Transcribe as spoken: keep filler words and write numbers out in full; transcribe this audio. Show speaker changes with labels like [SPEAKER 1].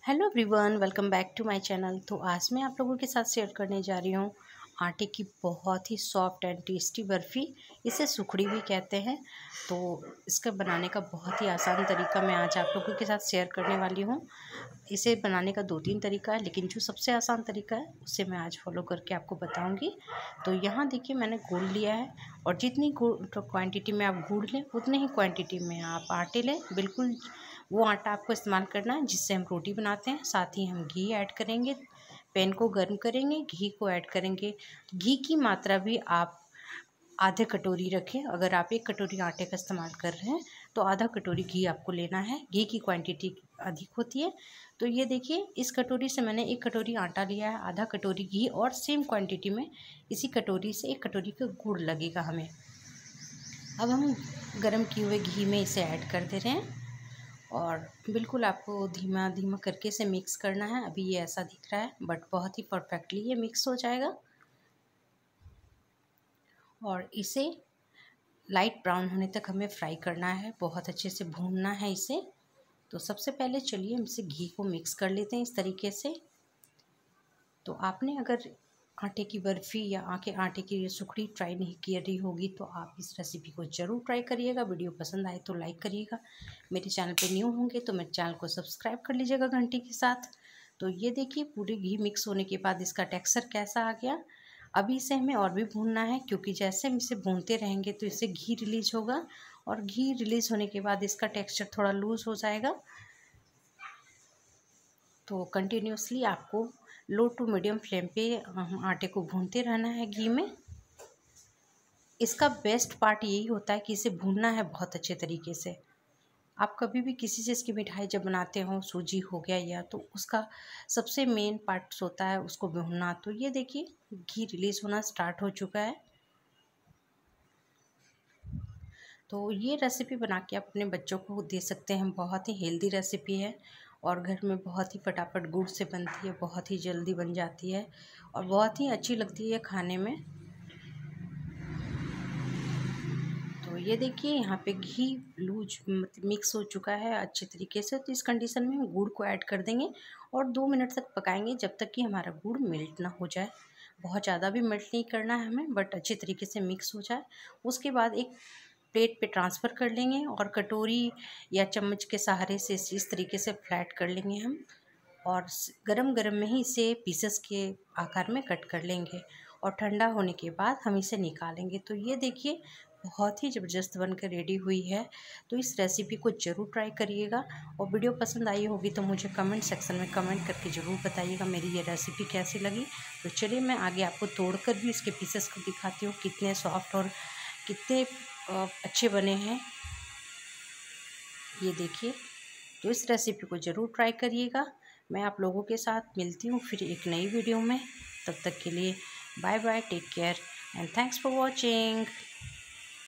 [SPEAKER 1] Hello everyone, welcome back to my channel. तो आज मैं आप लोगों के साथ शेयर करने जा रही हूँ आटे की बहुत ही सॉफ्ट एंड टेस्टी बर्फ़ी। इसे सुखड़ी भी कहते हैं। तो इसका बनाने का बहुत ही आसान तरीका मैं आज आप लोगों के साथ शेयर करने वाली हूँ। इसे बनाने का दो तीन तरीका है, लेकिन जो सबसे आसान तरीका है उसे मैं आज फॉलो करके आपको बताऊँगी। तो यहाँ देखिए, मैंने गुड़ लिया है और जितनी गुड़ क्वान्टिटी में आप गुड़ लें उतनी ही क्वान्टिटी में आप आटे लें। बिल्कुल वो आटा आपको इस्तेमाल करना है जिससे हम रोटी बनाते हैं। साथ ही हम घी ऐड करेंगे, पैन को गर्म करेंगे, घी को ऐड करेंगे। घी की मात्रा भी आप आधे कटोरी रखें। अगर आप एक कटोरी आटे का इस्तेमाल कर रहे हैं तो आधा कटोरी घी आपको लेना है। घी की क्वांटिटी अधिक होती है। तो ये देखिए, इस कटोरी से मैंने एक कटोरी आटा लिया है, आधा कटोरी घी, और सेम क्वांटिटी में इसी कटोरी से एक कटोरी का गुड़ लगेगा हमें। अब हम गरम किए हुए घी में इसे ऐड कर दे रहे हैं और बिल्कुल आपको धीमा धीमा करके इसे मिक्स करना है। अभी ये ऐसा दिख रहा है, बट बहुत ही परफेक्टली ये मिक्स हो जाएगा। और इसे लाइट ब्राउन होने तक हमें फ्राई करना है, बहुत अच्छे से भूनना है इसे। तो सबसे पहले चलिए हम इसे घी को मिक्स कर लेते हैं इस तरीके से। तो आपने अगर आटे की बर्फ़ी या आके आटे की सुखड़ी ट्राई नहीं की रही होगी तो आप इस रेसिपी को ज़रूर ट्राई करिएगा। वीडियो पसंद आए तो लाइक करिएगा। मेरे चैनल पे न्यू होंगे तो मेरे चैनल को सब्सक्राइब कर लीजिएगा घंटी के साथ। तो ये देखिए, पूरे घी मिक्स होने के बाद इसका टेक्सचर कैसा आ गया। अभी इसे हमें और भी भूनना है, क्योंकि जैसे हम इसे भूनते रहेंगे तो इससे घी रिलीज होगा और घी रिलीज होने के बाद इसका टेक्सचर थोड़ा लूज़ हो जाएगा। तो कंटिन्यूसली आपको लो टू मीडियम फ्लेम पे आटे को भूनते रहना है घी में। इसका बेस्ट पार्ट यही होता है कि इसे भूनना है बहुत अच्छे तरीके से। आप कभी भी किसी चीज़ की मिठाई जब बनाते हो, सूजी हो गया या, तो उसका सबसे मेन पार्ट होता है उसको भूनना। तो ये देखिए, घी रिलीज़ होना स्टार्ट हो चुका है। तो ये रेसिपी बना के आप अपने बच्चों को दे सकते हैं। बहुत ही हेल्दी रेसिपी है और घर में बहुत ही फटाफट गुड़ से बनती है, बहुत ही जल्दी बन जाती है और बहुत ही अच्छी लगती है खाने में। तो ये देखिए, यहाँ पे घी लूज मिक्स हो चुका है अच्छे तरीके से। तो इस कंडीशन में हम गुड़ को ऐड कर देंगे और दो मिनट तक पकाएंगे, जब तक कि हमारा गुड़ मेल्ट ना हो जाए। बहुत ज़्यादा भी मेल्ट नहीं करना है हमें, बट अच्छे तरीके से मिक्स हो जाए। उसके बाद एक प्लेट पे ट्रांसफ़र कर लेंगे और कटोरी या चम्मच के सहारे से इस तरीके से फ्लैट कर लेंगे हम, और गरम गरम में ही इसे पीसेस के आकार में कट कर लेंगे और ठंडा होने के बाद हम इसे निकालेंगे। तो ये देखिए, बहुत ही ज़बरदस्त बनकर रेडी हुई है। तो इस रेसिपी को ज़रूर ट्राई करिएगा और वीडियो पसंद आई होगी तो मुझे कमेंट सेक्शन में कमेंट करके ज़रूर बताइएगा मेरी ये रेसिपी कैसी लगी। तो चलिए, मैं आगे आपको तोड़कर भी इसके पीसेस को दिखाती हूँ कितने सॉफ्ट और कितने अच्छे बने हैं। ये देखिए, तो इस रेसिपी को ज़रूर ट्राई करिएगा। मैं आप लोगों के साथ मिलती हूँ फिर एक नई वीडियो में। तब तक के लिए bye bye, take care and thanks for watching.